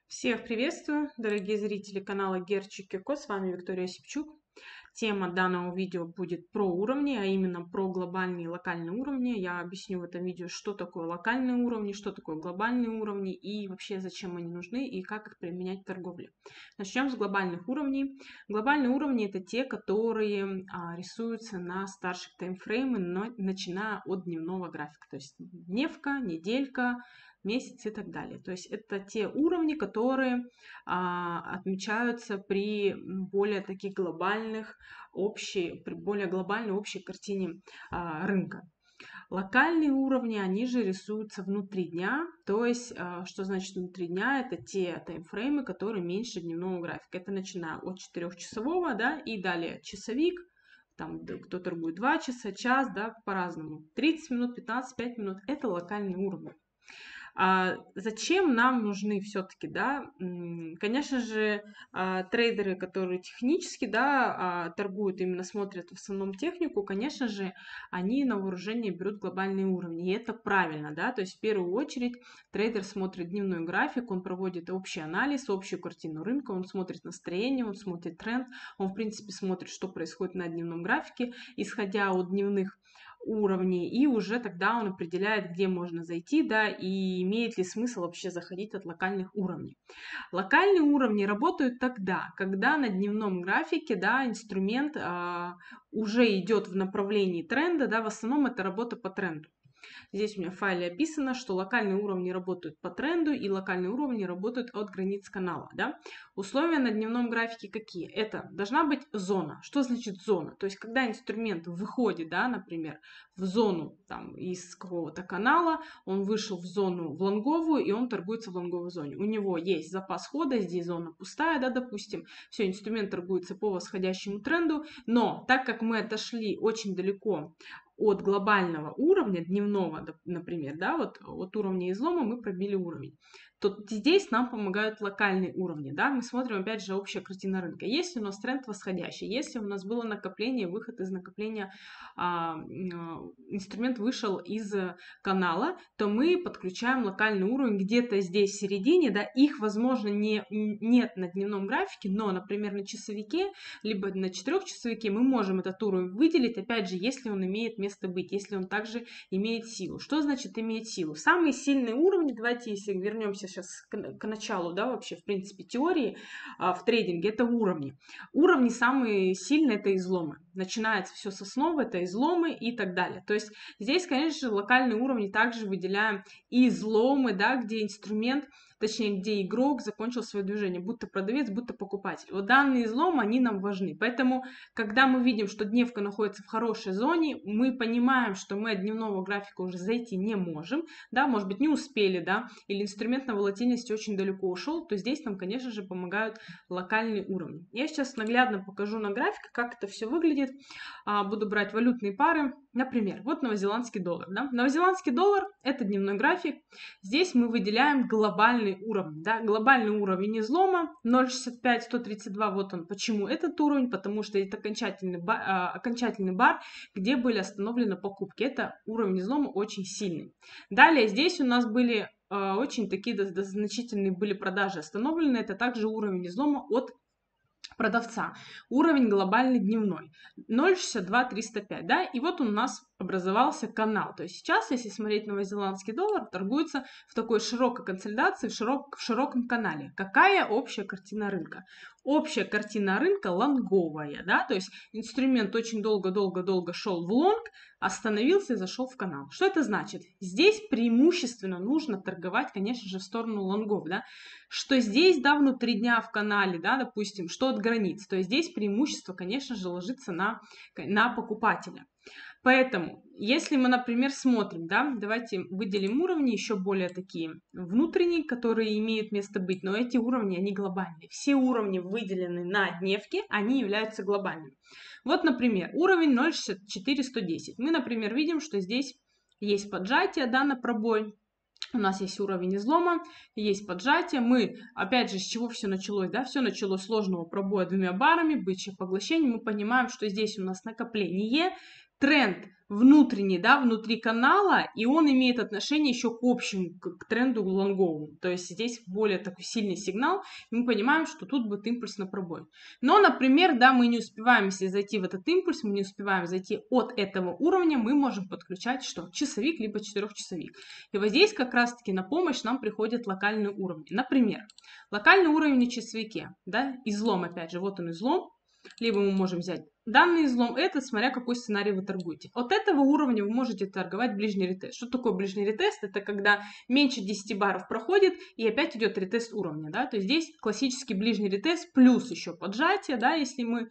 Всех приветствую, дорогие зрители канала Герчик Кико, с вами Виктория Осипчук. Тема данного видео будет про уровни, а именно про глобальные и локальные уровни. Я объясню в этом видео, что такое локальные уровни, что такое глобальные уровни и вообще зачем они нужны и как их применять в торговле. Начнем с глобальных уровней. Глобальные уровни это те, которые рисуются на старших таймфреймах, но начиная от дневного графика. То есть дневка, неделька, месяц и так далее. То есть это те уровни, которые отмечаются при более таких глобальных при более глобальной общей картине рынка. Локальные уровни, они же рисуются внутри дня, то есть, что значит внутри дня, это те таймфреймы, которые меньше дневного графика. Это начиная от 4-часового, да, и далее часовик, там кто торгует 2 часа, час, да, по-разному. 30 минут, 15, 5 минут, это локальные уровни. Зачем нам нужны все-таки, да, конечно же, трейдеры, которые технически, да, торгуют, именно смотрят в основном технику, конечно же, они на вооружение берут глобальные уровни, и это правильно, да, то есть в первую очередь трейдер смотрит дневной график, он проводит общий анализ, общую картину рынка, он смотрит настроение, он смотрит тренд, он, в принципе, смотрит, что происходит на дневном графике, исходя от дневных уровней, и уже тогда он определяет, где можно зайти, да, и имеет ли смысл вообще заходить от локальных уровней. Локальные уровни работают тогда, когда на дневном графике, да, инструмент уже идет в направлении тренда, да, в основном это работа по тренду. Здесь у меня в файле описано, что локальные уровни работают по тренду и локальные уровни работают от границ канала. Да? Условия на дневном графике какие? Это должна быть зона. Что значит зона? То есть, когда инструмент выходит, да, например, в зону там, из какого-то канала, он вышел в зону в лонговую, и он торгуется в лонговой зоне. У него есть запас хода, здесь зона пустая, да, допустим. Все, инструмент торгуется по восходящему тренду, но так как мы отошли очень далеко от глобального уровня, дневного, например, да, вот от уровня излома мы пробили уровень, то здесь нам помогают локальные уровни, да, мы смотрим, опять же, общая картина рынка. Если у нас тренд восходящий, если у нас было накопление, выход из накопления, инструмент вышел из канала, то мы подключаем локальный уровень где-то здесь в середине, да, их, возможно, нет на дневном графике, но, например, на часовике, либо на 4-часовике мы можем этот уровень выделить, опять же, если он имеет место быть, если он также имеет силу. Что значит имеет силу? Самые сильные уровни, давайте, если вернемся сейчас к началу, да, вообще, в принципе, теории в трейдинге, это уровни. Уровни самые сильные, это изломы. Начинается все с основы, это изломы и так далее. То есть здесь, конечно же, локальные уровни также выделяем и изломы, да, где инструмент, точнее, где игрок закончил свое движение, будто продавец, будто покупатель. Вот данные изломы, они нам важны. Поэтому, когда мы видим, что дневка находится в хорошей зоне, мы понимаем, что мы от дневного графика уже зайти не можем, да, может быть, не успели, да, или инструмент на волатильности очень далеко ушел, то здесь нам, конечно же, помогают локальные уровни. Я сейчас наглядно покажу на графике, как это все выглядит. Буду брать валютные пары. Например, вот новозеландский доллар. Да? Новозеландский доллар – это дневной график. Здесь мы выделяем глобальный уровень. Да? Глобальный уровень излома 0,65, 132. Вот он. Почему этот уровень? Потому что это окончательный бар, где были остановлены покупки. Это уровень излома очень сильный. Далее здесь у нас были очень такие значительные были продажи остановлены. Это также уровень излома от продавца. Уровень глобальный дневной 0,62 305, да, и вот у нас образовался канал. То есть сейчас, если смотреть новозеландский доллар, торгуется в такой широкой консолидации, в широком канале. Какая общая картина рынка? Общая картина рынка лонговая, да, то есть инструмент очень долго-долго-долго шел в лонг, остановился и зашел в канал. Что это значит? Здесь преимущественно нужно торговать, конечно же, в сторону лонгов, да, что здесь, да, внутри дня в канале, да, допустим, что от границ, то есть здесь преимущество, конечно же, ложится на покупателя. Поэтому, если мы, например, смотрим, да, давайте выделим уровни еще более такие внутренние, которые имеют место быть, но эти уровни, они глобальные. Все уровни, выделены на дневке, они являются глобальными. Вот, например, уровень 0,64 110. Мы, например, видим, что здесь есть поджатие, да, на пробой. У нас есть уровень излома, есть поджатие. Мы, опять же, с чего все началось? Да? Все началось с сложного пробоя двумя барами, бычьих поглощений. Мы понимаем, что здесь у нас накопление, тренд внутренний, да, внутри канала, и он имеет отношение еще к общему, к тренду лонговому. То есть здесь более такой сильный сигнал, и мы понимаем, что тут будет импульс на пробой. Но, например, да, мы не успеваем, если зайти в этот импульс, мы не успеваем зайти от этого уровня, мы можем подключать что? Часовик, либо 4-часовик. И вот здесь как раз-таки на помощь нам приходят локальные уровни. Например, локальный уровень на часовике, да, излом, опять же, вот он излом, либо мы можем взять данный излом, это смотря какой сценарий вы торгуете. От этого уровня вы можете торговать ближний ретест. Что такое ближний ретест? Это когда меньше 10 баров проходит и опять идет ретест уровня. Да? То есть здесь классический ближний ретест плюс еще поджатие. Да? Если мы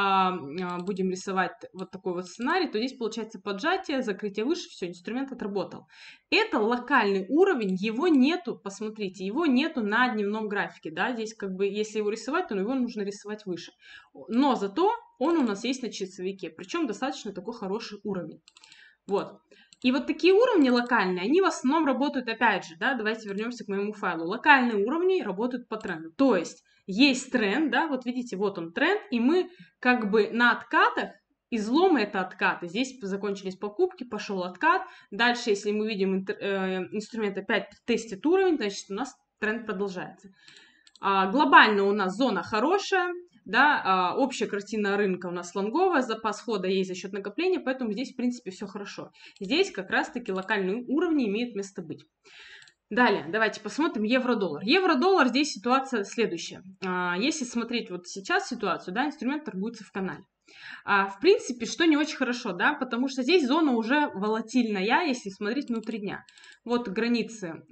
будем рисовать вот такой вот сценарий, то здесь получается поджатие, закрытие выше, все, инструмент отработал. Это локальный уровень, его нету, посмотрите, его нету на дневном графике. Да? Здесь как бы, если его рисовать, то его нужно рисовать выше. Но зато он у нас есть на часовике, причем достаточно такой хороший уровень. Вот. И вот такие уровни локальные, они в основном работают, опять же, да, давайте вернемся к моему файлу. Локальные уровни работают по тренду. То есть тренд, да, вот видите, вот он тренд, и мы как бы на откатах, изломы это откаты. Здесь закончились покупки, пошел откат. Дальше, если мы видим инструмент опять тестит уровень, значит у нас тренд продолжается. Глобально у нас зона хорошая. Да, общая картина рынка у нас лонговая, запас хода есть за счет накопления, поэтому здесь, в принципе, все хорошо. Здесь как раз-таки локальные уровни имеют место быть. Далее, давайте посмотрим евро-доллар. Евро-доллар, здесь ситуация следующая. Если смотреть вот сейчас ситуацию, да, инструмент торгуется в канале. В принципе, что не очень хорошо, да, потому что здесь зона уже волатильная, если смотреть внутри дня. Вот границы,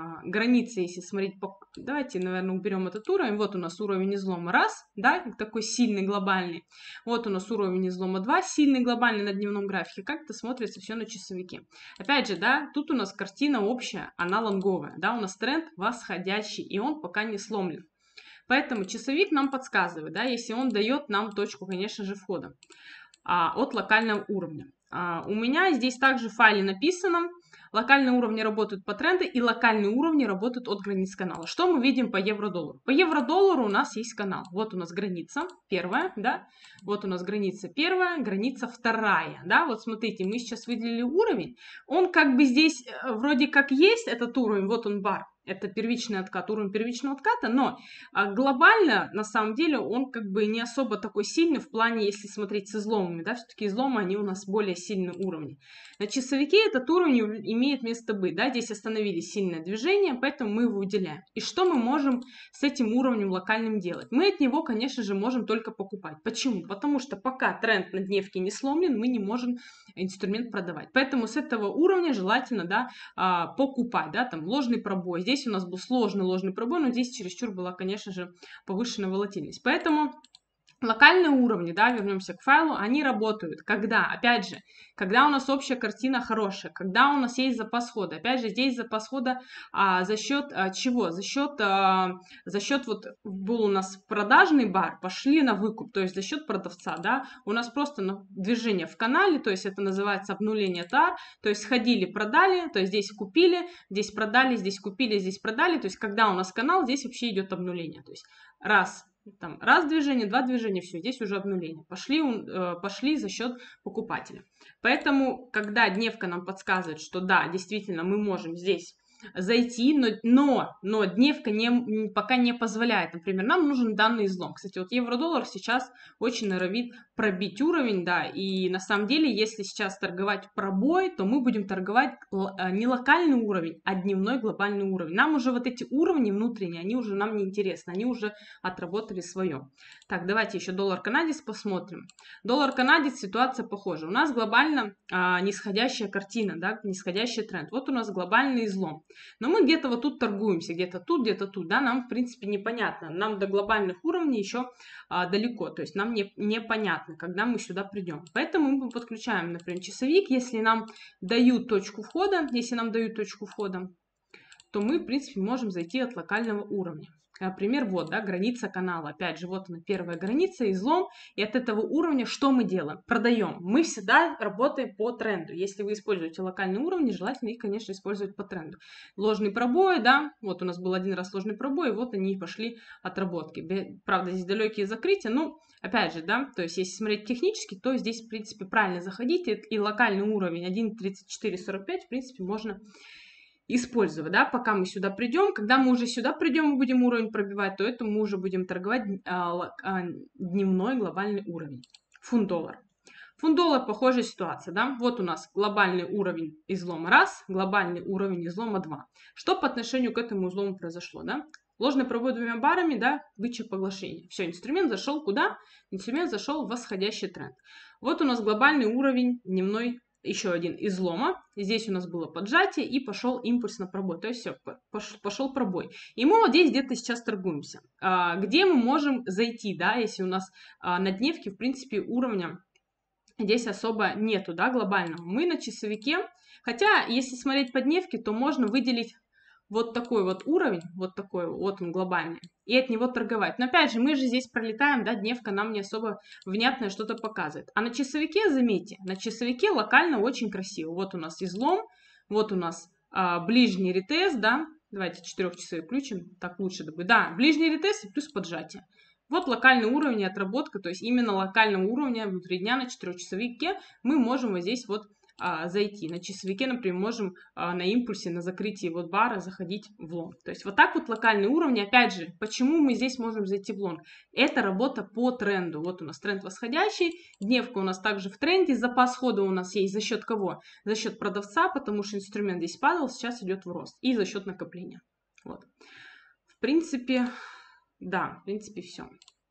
если смотреть, давайте, наверное, уберем этот уровень. Вот у нас уровень излома 1, да, такой сильный, глобальный. Вот у нас уровень излома 2, сильный, глобальный на дневном графике. Как это смотрится все на часовике. Опять же, да, тут у нас картина общая, она лонговая, да, у нас тренд восходящий, и он пока не сломлен. Поэтому часовик нам подсказывает, да, если он дает нам точку, конечно же, входа от локального уровня. У меня здесь также в файле написано, локальные уровни работают по тренду и локальные уровни работают от границ канала. Что мы видим по евро-доллару? По евро-доллару у нас есть канал. Вот у нас граница первая, да, вот у нас граница первая, граница вторая, да, вот смотрите, мы сейчас выделили уровень, он как бы здесь вроде как есть этот уровень, вот он бар. Это первичный откат, уровень первичного отката, но глобально, на самом деле, он как бы не особо такой сильный в плане, если смотреть с изломами, да, все-таки изломы, они у нас более сильные уровни. На часовике этот уровень имеет место быть, да, здесь остановились сильное движение, поэтому мы его выделяем. И что мы можем с этим уровнем локальным делать? Мы от него, конечно же, можем только покупать. Почему? Потому что пока тренд на дневке не сломлен, мы не можем инструмент продавать. Поэтому с этого уровня желательно, да, покупать, да, там ложный пробой. Здесь у нас был сложный ложный пробой, но здесь чересчур была, конечно же, повышенная волатильность. Поэтому локальные уровни, да, вернемся к файлу, они работают, когда, опять же, когда у нас общая картина хорошая, когда у нас есть запас хода. Опять же, здесь запас хода за счет чего? За счет вот был у нас продажный бар, пошли на выкуп, то есть за счет продавца, да, у нас просто движение в канале, то есть это называется обнуление тар, то есть сходили, продали, то есть здесь купили, здесь продали, здесь купили, здесь продали, то есть когда у нас канал, здесь вообще идет обнуление, то есть раз движение, два движения, все, здесь уже обнуление. Пошли за счет покупателя. Поэтому, когда дневка нам подсказывает, что да, действительно, мы можем здесь зайти, но дневка пока не позволяет. Например, нам нужен данный излом. Кстати, вот евро-доллар сейчас очень норовит пробить уровень, да, и на самом деле, если сейчас торговать пробой, то мы будем торговать не локальный уровень, а дневной глобальный уровень. Нам уже вот эти уровни внутренние, они уже нам не интересны, они уже отработали свое. Так, давайте еще доллар-канадец посмотрим. Доллар-канадец, ситуация похожа. У нас глобально нисходящая картина, да, нисходящий тренд. Вот у нас глобальный излом. Но мы где-то вот тут торгуемся, где-то тут, да, нам, в принципе, непонятно. Нам до глобальных уровней еще далеко, то есть нам непонятно, когда мы сюда придем. Поэтому мы подключаем, например, часовик, если нам дают точку входа, то мы, в принципе, можем зайти от локального уровня. Например, вот, да, граница канала. Опять же, вот она, первая граница, излом. И от этого уровня что мы делаем? Продаем. Мы всегда работаем по тренду. Если вы используете локальные уровни, желательно их, конечно, использовать по тренду. Ложный пробой, да, вот у нас был один раз ложный пробой, и вот они пошли отработки. Правда, здесь далекие закрытия, но, опять же, да, то есть если смотреть технически, то здесь, в принципе, правильно заходите, и локальный уровень 1.3445, в принципе, можно использовать, да, пока мы сюда придем. Когда мы уже сюда придем и будем уровень пробивать, то это мы уже будем торговать дневной глобальный уровень. Фунт-доллар. Фунт-доллар похожая ситуация, да. Вот у нас глобальный уровень излома 1, глобальный уровень излома 2. Что по отношению к этому излому произошло, да? Ложный пробой двумя барами, да, бычье поглощение. Все, инструмент зашел куда? Инструмент зашел в восходящий тренд. Вот у нас глобальный уровень дневной, еще один излома. Здесь у нас было поджатие и пошел импульс на пробой. То есть все, пошел пробой. И мы вот здесь где-то сейчас торгуемся. Где мы можем зайти, да, если у нас на дневке, в принципе, уровня здесь особо нету, да, глобального. Мы на часовике, хотя, если смотреть по дневке, то можно выделить вот такой вот уровень, вот такой, вот он глобальный, и от него торговать. Но опять же, мы же здесь пролетаем, да, дневка нам не особо внятное что-то показывает. А на часовике, заметьте, на часовике локально очень красиво. Вот у нас излом, вот у нас ближний ретест, да, давайте 4-часовой включим, так лучше будет, да, ближний ретест и плюс поджатие. Вот локальный уровень и отработка, то есть именно локального уровня внутри дня на 4-часовике мы можем вот здесь вот зайти. На часовике, например, можем на импульсе, на закрытии вот бара заходить в лонг. То есть вот так вот локальные уровни. Опять же, почему мы здесь можем зайти в лонг? Это работа по тренду. Вот у нас тренд восходящий, дневка у нас также в тренде, запас хода у нас есть за счет кого? За счет продавца, потому что инструмент здесь падал, сейчас идет в рост. И за счет накопления. Вот. В принципе, да, в принципе, все.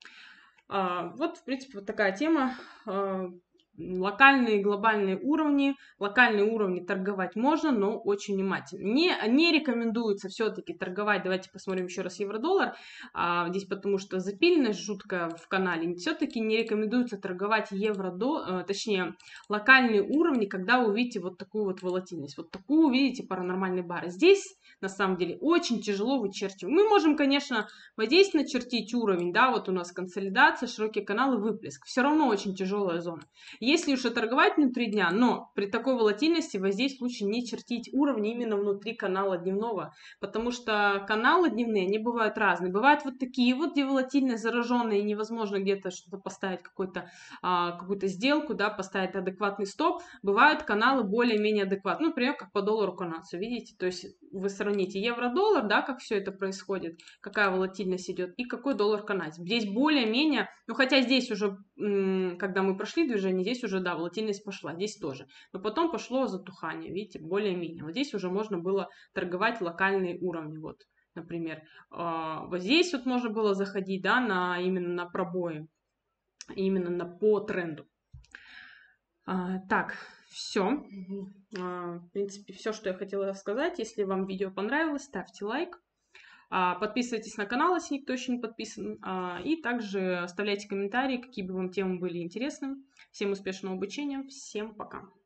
Вот, в принципе, вот такая тема. Локальные, глобальные уровни. Локальные уровни торговать можно, но очень внимательно. Не рекомендуется все-таки торговать. Давайте посмотрим еще раз евро-доллар. Здесь потому что запильность жуткая в канале. Все-таки не рекомендуется торговать точнее, локальные уровни, когда вы увидите вот такую вот волатильность. Вот такую увидите паранормальный бар. Здесь, на самом деле, очень тяжело вычерчивать. Мы можем, конечно, вот здесь начертить уровень, да, вот у нас консолидация, широкие каналы, выплеск. Все равно очень тяжелая зона. Если уж и торговать внутри дня, но при такой волатильности вот здесь лучше не чертить уровни именно внутри канала дневного, потому что каналы дневные, они бывают разные. Бывают вот такие вот, где волатильность зараженная, и невозможно где-то что-то поставить, какую-то сделку, да, поставить адекватный стоп. Бывают каналы более-менее адекватные, например, как по доллару канадцу, видите? То есть вы сравните евро-доллар, да, как все это происходит, какая волатильность идет, и какой доллар канадец. Здесь более-менее, ну хотя здесь уже, когда мы прошли движение, здесь уже, да, волатильность пошла, здесь тоже. Но потом пошло затухание, видите, более-менее. Вот здесь уже можно было торговать локальные уровни, вот, например. Вот здесь вот можно было заходить, да, именно на пробои, именно по тренду. Так, все. В принципе, все, что я хотела сказать. Если вам видео понравилось, ставьте лайк. Подписывайтесь на канал, если никто еще не подписан. И также оставляйте комментарии, какие бы вам темы были интересны. Всем успешного обучения. Всем пока.